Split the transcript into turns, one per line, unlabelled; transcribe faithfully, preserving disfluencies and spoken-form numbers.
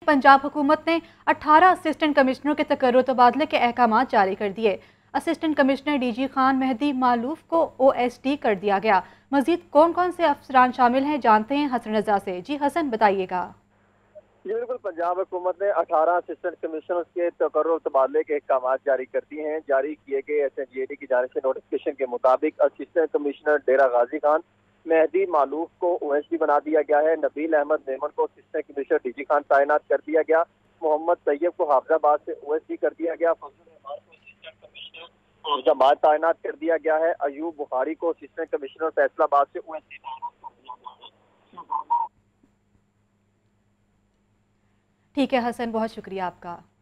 पंजाब हुकूमत ने अठारह असिस्टेंट कमिश्नरों के तकर्रुर तबादले के अहकाम जारी कर दिए। Assistant commissioner D G Khan Mehdi Maloof को ओ एस डी कर दिया गया। मजीद कौन कौन से अफसरान शामिल हैं, जानते हैं हसन रजा से। जी हसन, बताइएगा।
जी बिल्कुल, पंजाब हुकूमत ने अठारह असिस्टेंट कमिश्नर के तकर्रुर तबादले के अहकाम जारी कर दिए हैं। जारी किए गए S N G A D की जानिब से नोटिफिकेशन के मुताबिक असिस्टेंट कमिश्नर डेरा गाजी खान मेहदी मालूफ को ओ एस डी बना दिया गया है। नबील अहमद मेमन को assistant commissioner D G Khan तैनात कर दिया गया। मोहम्मद तैयब को हाफिजाबाद से ओ एस डी कर दिया गया। फजल रहमान को असिस्टेंट कमिश्नर हाफिजाबाद तैनात कर दिया गया है। अयूब बुखारी को असिस्टेंट कमिश्नर फैसलाबाद से ओ एस डी तैनात कर दिया गया है।
ठीक है हसन, बहुत शुक्रिया आपका।